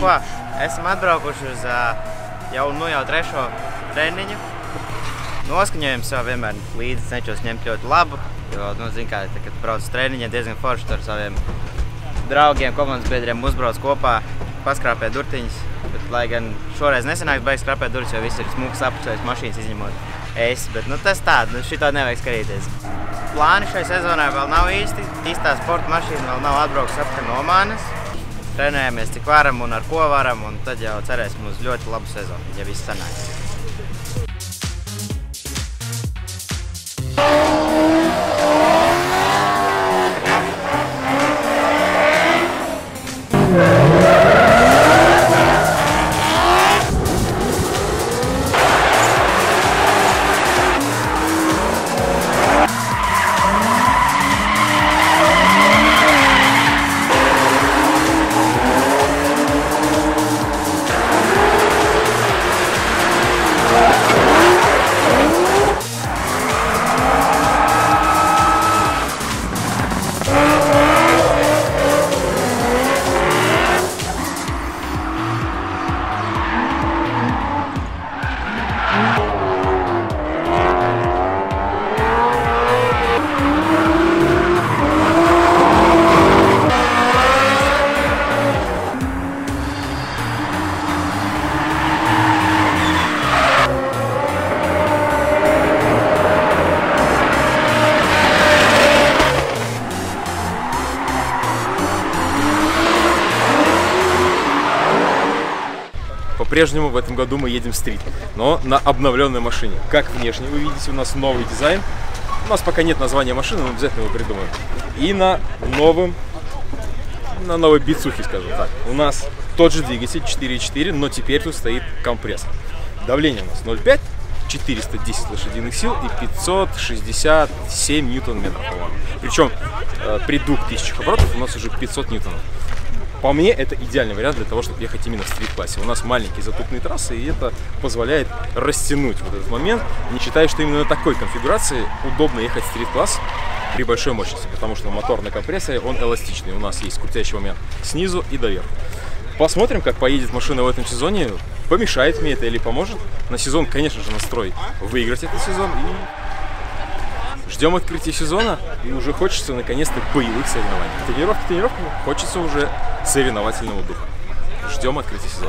ko, esam atbraukuši uz jau trešo treniņu. Noskaņojums sev vienmēr līdzi cenšos ņemt ļoti labu, jo, zin kā, kad brauc uz treniņiem, diezgan forši ar saviem draugiem, komandas biedriem uzbrauc kopā, paskrāpē durtiņas, bet, lai gan šoreiz nesanāks beigas skrāpēt durtis, jo viss ir smuks apusējis mašīnas izņemot es, bet, tas tāda, šitā nevajag skatīties. Plāni šai sezonai vēl nav īsti, īstā sporta mašīna vēl nav atbrauks apkārt no Omanas. Trenējamies cik varam un ar ko varam, un tad jau cerēsim uz ļoti labu sezonu, ja viss sanāks. По-прежнему в этом году мы едем в стрит, но на обновленной машине. Как внешне вы видите, у нас новый дизайн. У нас пока нет названия машины, но обязательно его придумаем. И на новой бицухе, скажем так. У нас тот же двигатель 4.4, но теперь тут стоит компрессор. Давление у нас 0,5, 410 лошадиных сил и 567 ньютон-метров, по-моему. Причем при 2000 оборотов у нас уже 500 ньютонов. По мне, это идеальный вариант для того, чтобы ехать именно в стрит-классе. У нас маленькие затупные трассы, и это позволяет растянуть вот этот момент. Не считаю, что именно на такой конфигурации удобно ехать в стрит-класс при большой мощности, потому что мотор на компрессоре, он эластичный. У нас есть крутящий момент снизу и доверху. Посмотрим, как поедет машина в этом сезоне. Помешает мне это или поможет. На сезон, конечно же, настрой выиграть этот сезон. И ждем открытия сезона. И уже хочется, наконец-то, боевых соревнований. Тренировка, хочется уже соревновательного духа. Ждем открытия сезона.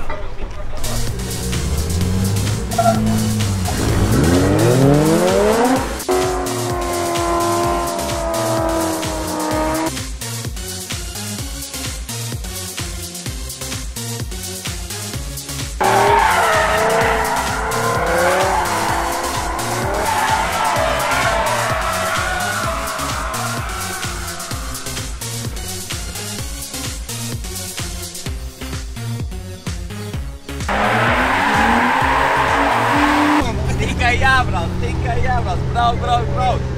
Tikai jābrauc, brauc!